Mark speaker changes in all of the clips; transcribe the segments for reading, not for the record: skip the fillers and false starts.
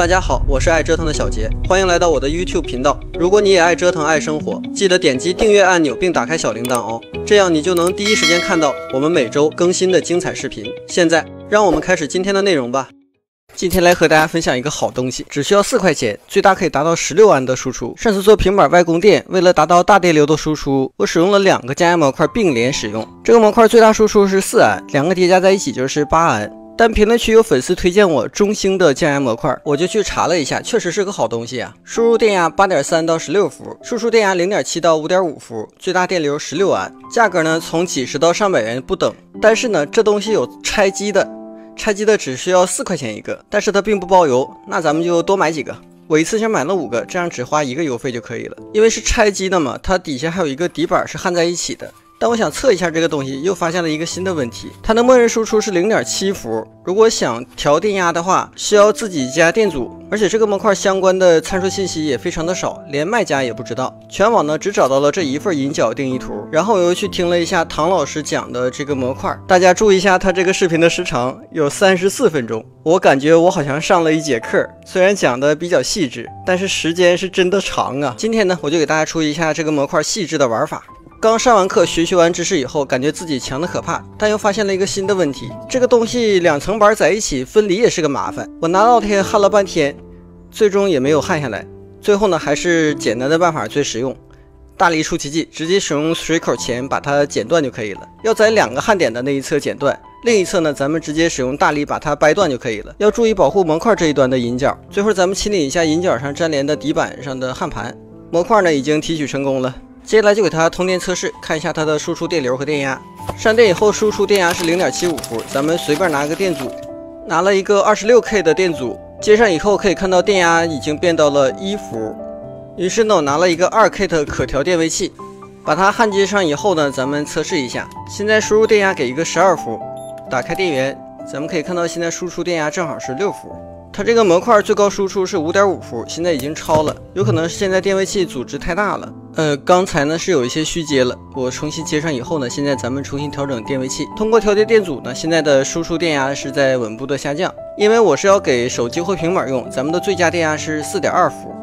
Speaker 1: 大家好，我是爱折腾的小杰，欢迎来到我的 YouTube 频道。如果你也爱折腾爱生活，记得点击订阅按钮并打开小铃铛哦，这样你就能第一时间看到我们每周更新的精彩视频。现在让我们开始今天的内容吧。今天来和大家分享一个好东西，只需要4块钱，最大可以达到16安的输出。上次做平板外供电，为了达到大电流的输出，我使用了2个加压模块并联使用。这个模块最大输出是4安，2个叠加在一起就是8安。但评论区有粉丝推荐我中兴的降压模块，我就去查了一下，确实是个好东西啊。输入电压 8.3 到16伏，输出电压 0.7 到 5.5 伏，最大电流16安。价格呢从几十到上百元不等。但是呢，这东西有拆机的只需要4块钱一个，但是它并不包邮，那咱们就多买几个。我一次性买了5个，这样只花1个邮费就可以了。因为是拆机的嘛，它底下还有一个底板是焊在一起的。但我想测一下这个东西，又发现了一个新的问题，它的默认输出是 0.7 伏，如果想调电压的话，需要自己加电阻，而且这个模块相关的参数信息也非常的少，连卖家也不知道。全网呢只找到了这一份引脚定义图，然后我又去听了一下唐老师讲的这个模块，大家注意一下，他这个视频的时长有34分钟，我感觉我好像上了一节课，虽然讲的比较细致，但是时间是真的长啊。今天呢，我就给大家出一下这个模块细致的玩法。刚上完课学完知识以后，感觉自己强的可怕，但又发现了一个新的问题，这个东西2层板在一起分离也是个麻烦。我拿烙铁焊了半天，最终也没有焊下来。最后呢，还是简单的办法最实用，大力出奇迹，直接使用水口钳把它剪断就可以了。要在2个焊点的那一侧剪断，另一侧呢，咱们直接使用大力把它掰断就可以了。要注意保护模块这一端的引脚。最后咱们清理一下引脚上粘连的底板上的焊盘。模块呢已经提取成功了。接下来就给它通电测试，看一下它的输出电流和电压。上电以后输出电压是 0.75 伏，咱们随便拿个电阻，拿了一个 26K 的电阻，接上以后可以看到电压已经变到了1伏。于是呢，我拿了一个 2K 的可调电位器，把它焊接上以后呢，咱们测试一下。现在输入电压给一个12伏，打开电源，咱们可以看到现在输出电压正好是6伏。它这个模块最高输出是 5.5 伏，现在已经超了，有可能是现在电位器阻值太大了。刚才呢是有一些虚接了，我重新接上以后呢，现在咱们重新调整电位器。通过调节电阻呢，现在的输出电压是在稳步的下降。因为我是要给手机或平板用，咱们的最佳电压是 4.2 伏。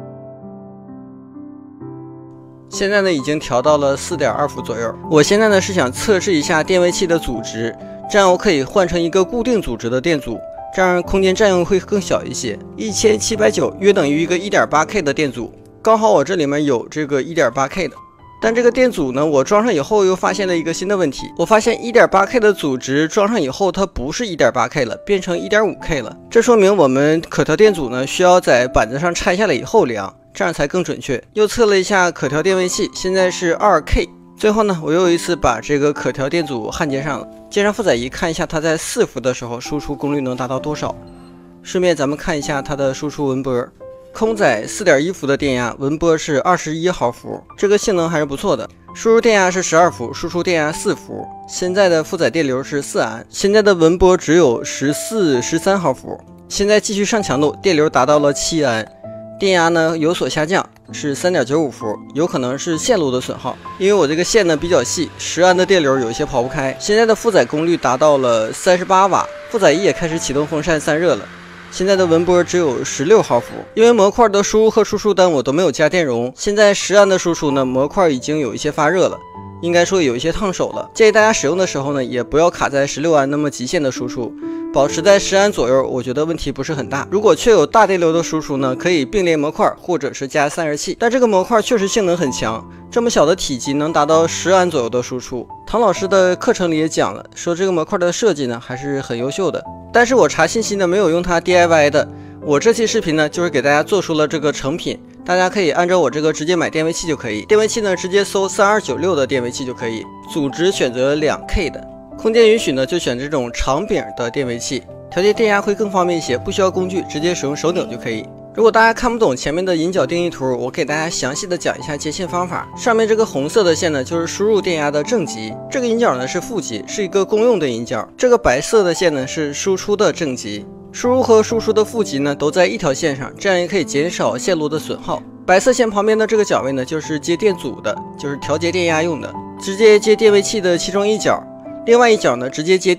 Speaker 1: 现在呢已经调到了 4.2 伏左右。我现在呢是想测试一下电位器的阻值，这样我可以换成一个固定阻值的电阻。这样空间占用会更小一些，1790约等于一个 1.8K 的电阻，刚好我这里面有这个 1.8K 的。但这个电阻呢，我装上以后又发现了一个新的问题，我发现 1.8K 的阻值装上以后，它不是 1.8K 了，变成 1.5K 了。这说明我们可调电阻呢，需要在板子上拆下来以后量，这样才更准确。又测了一下可调电位器，现在是 2K。最后呢，我又一次把这个可调电阻焊接上了，接上负载仪看一下它在4伏的时候输出功率能达到多少。顺便咱们看一下它的输出纹波，空载 4.1 伏的电压，纹波是21毫伏，这个性能还是不错的。输入电压是12伏，输出电压4伏，现在的负载电流是4安，现在的纹波只有14、13毫伏。现在继续上强度，电流达到了7安，电压呢有所下降，是 3.95 伏，有可能是线路的损耗，因为我这个线呢比较细，10安的电流有一些跑不开。现在的负载功率达到了38瓦，负载仪也开始启动风扇散热了。现在的纹波只有16毫伏，因为模块的输入和输出端我都没有加电容。现在10安的输出呢，模块已经有一些发热了，应该说有一些烫手了。建议大家使用的时候呢，也不要卡在16安那么极限的输出。保持在10安左右，我觉得问题不是很大。如果确有大电流的输出呢，可以并联模块或者是加散热器。但这个模块确实性能很强，这么小的体积能达到10安左右的输出。唐老师的课程里也讲了，说这个模块的设计呢还是很优秀的。但是我查信息呢没有用它 DIY 的，我这期视频呢就是给大家做出了这个成品，大家可以按照我这个直接买电位器就可以。电位器呢直接搜3296的电位器就可以，阻值选择 2K 的。空间允许呢，就选这种长柄的电位器，调节电压会更方便一些，不需要工具，直接使用手拧就可以。如果大家看不懂前面的引脚定义图，我给大家详细的讲一下接线方法。上面这个红色的线呢，就是输入电压的正极，这个引脚呢是负极，是一个公用的引脚。这个白色的线呢是输出的正极，输入和输出的负极呢都在一条线上，这样也可以减少线路的损耗。白色线旁边的这个角位呢，就是接电阻的，就是调节电压用的，直接接电位器的其中一角。另外一角呢直接接地，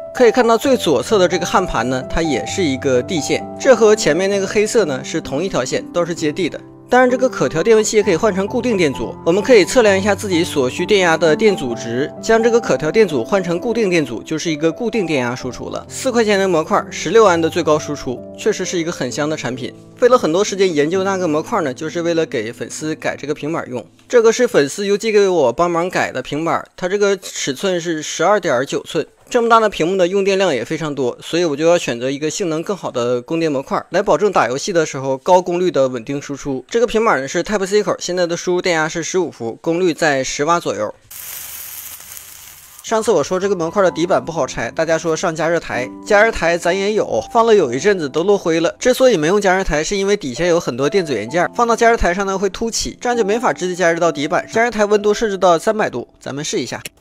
Speaker 1: 可以看到最左侧的这个焊盘呢，它也是一个地线，这和前面那个黑色呢是同一条线，都是接地的。当然，这个可调电位器也可以换成固定电阻，我们可以测量一下自己所需电压的电阻值，将这个可调电阻换成固定电阻，就是一个固定电压输出了。4块钱的模块，16安的最高输出，确实是一个很香的产品。费了很多时间研究那个模块呢，就是为了给粉丝改这个平板用。这个是粉丝邮寄给我帮忙改的平板，它这个尺寸是12.9寸。这么大的屏幕的用电量也非常多，所以我就要选择一个性能更好的供电模块，来保证打游戏的时候高功率的稳定输出。这个平板呢是 Type-C 口，现在的输入电压是15伏，功率在10瓦左右。上次我说这个模块的底板不好拆，大家说上加热台，加热台咱也有，放了有一阵子都落灰了。之所以没用加热台，是因为底下有很多电子元件，放到加热台上呢会凸起，这样就没法直接加热到底板。加热台温度设置到300度，咱们试一下。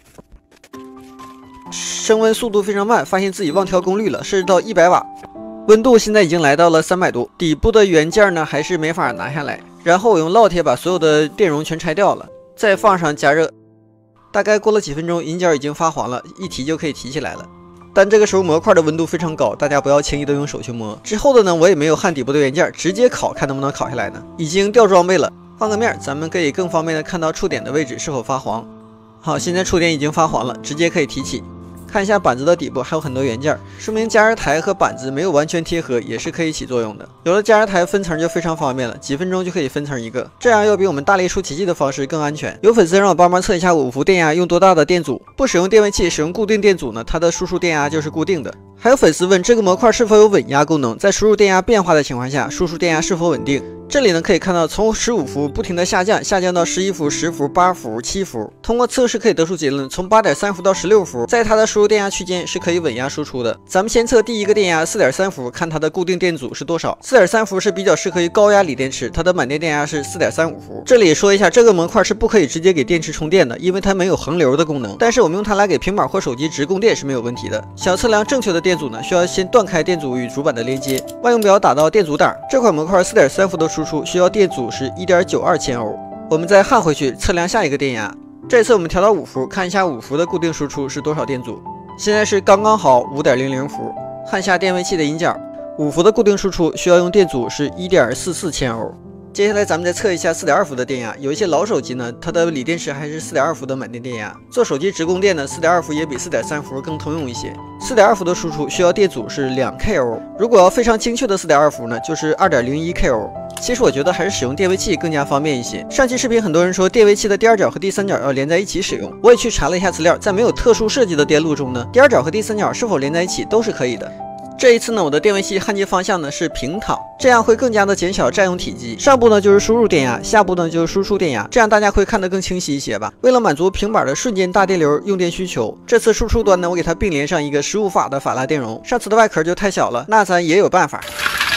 Speaker 1: 升温速度非常慢，发现自己忘调功率了，设置到100瓦，温度现在已经来到了300度。底部的元件呢还是没法拿下来，然后我用烙铁把所有的电容全拆掉了，再放上加热。大概过了几分钟，银角已经发黄了，一提就可以提起来了。但这个时候模块的温度非常高，大家不要轻易的用手去摸。之后的呢，我也没有焊底部的元件，直接烤，看能不能烤下来呢。已经掉装备了，换个面，咱们可以更方便的看到触点的位置是否发黄。好，现在触点已经发黄了，直接可以提起。看一下板子的底部还有很多元件，说明加热台和板子没有完全贴合，也是可以起作用的。有了加热台分层就非常方便了，几分钟就可以分层一个，这样要比我们大力出奇迹的方式更安全。有粉丝让我帮忙测一下5伏电压用多大的电阻，不使用电位器，使用固定电阻呢，它的输出电压就是固定的。还有粉丝问这个模块是否有稳压功能，在输入电压变化的情况下，输出电压是否稳定？这里呢可以看到，从15伏不停的下降到11伏、10伏、8伏、7伏。通过测试可以得出结论，从8.3伏到16伏，在它的输入电压区间是可以稳压输出的。咱们先测第一个电压4.3伏，看它的固定电阻是多少。4.3伏是比较适合于高压锂电池，它的满电电压是4.35伏。这里说一下，这个模块是不可以直接给电池充电的，因为它没有恒流的功能。但是我们用它来给平板或手机直供电是没有问题的。想测量正确的电阻呢，需要先断开电阻与主板的连接，万用表打到电阻档。这款模块4.3伏的输出需要电阻是1.92千欧。我们再焊回去测量下一个电压，这次我们调到5伏，看一下5伏的固定输出是多少电阻。现在是刚刚好5.00伏。焊下电位器的引脚，5伏的固定输出需要用电阻是1.44千欧。接下来咱们再测一下4.2伏的电压，有一些老手机呢，它的锂电池还是4.2伏的满电电压。做手机直供电呢，4.2伏也比4.3伏更通用一些。4.2伏的输出需要电阻是2K欧，如果要非常精确的4.2伏呢，就是2.01K欧。其实我觉得还是使用电位器更加方便一些。上期视频很多人说电位器的第二角和第三角要连在一起使用，我也去查了一下资料，在没有特殊设计的电路中呢，第二角和第三角是否连在一起都是可以的。这一次呢，我的电位器焊接方向呢是平躺，这样会更加的减小占用体积。上部呢就是输入电压，下部呢就是输出电压，这样大家会看得更清晰一些吧。为了满足平板的瞬间大电流用电需求，这次输出端呢我给它并联上一个15瓦的法拉电容。上次的外壳就太小了，那咱也有办法。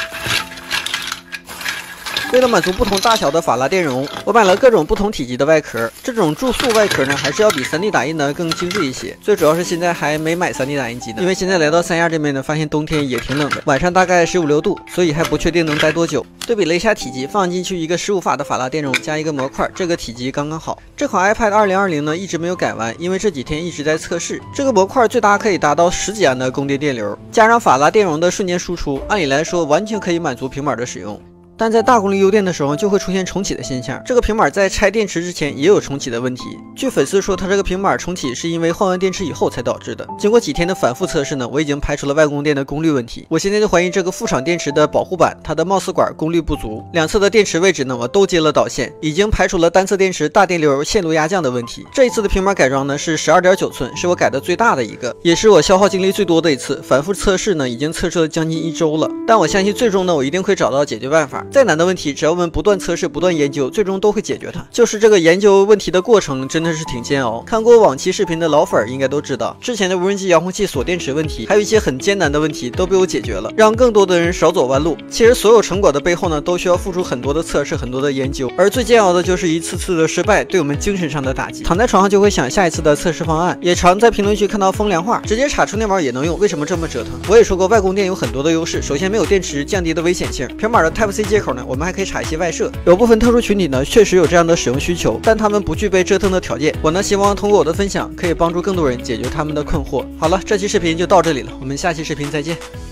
Speaker 1: 为了满足不同大小的法拉电容，我买了各种不同体积的外壳。这种注塑外壳呢，还是要比 3D 打印的更精致一些。最主要是现在还没买 3D 打印机呢，因为现在来到三亚这边呢，发现冬天也挺冷的，晚上大概15、16度，所以还不确定能待多久。对比了一下体积，放进去一个15瓦的法拉电容加一个模块，这个体积刚刚好。这款 iPad 2020呢一直没有改完，因为这几天一直在测试。这个模块最大可以达到10几安的供电电流，加上法拉电容的瞬间输出，按理来说完全可以满足平板的使用。但在大功率优电的时候就会出现重启的现象。这个平板在拆电池之前也有重启的问题。据粉丝说，他这个平板重启是因为换完电池以后才导致的。经过几天的反复测试呢，我已经排除了外供电的功率问题。我现在就怀疑这个副厂电池的保护板，它的冒丝管功率不足。两侧的电池位置呢，我都接了导线，已经排除了单侧电池大电流线路压降的问题。这一次的平板改装呢是12.9寸，是我改的最大的一个，也是我消耗精力最多的一次。反复测试呢，已经测试了将近1周了。但我相信最终呢，我一定会找到解决办法。再难的问题，只要我们不断测试、不断研究，最终都会解决它。就是这个研究问题的过程真的是挺煎熬。看过往期视频的老粉应该都知道，之前的无人机遥控器锁电池问题，还有一些很艰难的问题都被我解决了，让更多的人少走弯路。其实所有成果的背后呢，都需要付出很多的测试、很多的研究，而最煎熬的就是一次次的失败对我们精神上的打击。躺在床上就会想下一次的测试方案，也常在评论区看到风凉话，直接插充电宝也能用，为什么这么折腾？我也说过，外供电有很多的优势，首先没有电池降低的危险性，平板的 Type-C 接口呢，我们还可以插一些外设。有部分特殊群体呢，确实有这样的使用需求，但他们不具备折腾的条件。我呢，希望通过我的分享，可以帮助更多人解决他们的困惑。好了，这期视频就到这里了，我们下期视频再见。